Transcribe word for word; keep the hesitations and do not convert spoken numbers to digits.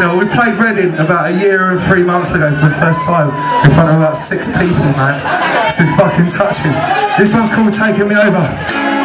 phenomenal. We played Reading about a year and three months ago for the first time in front of about six people, man. This is fucking touching. This one's called Taking Me Over.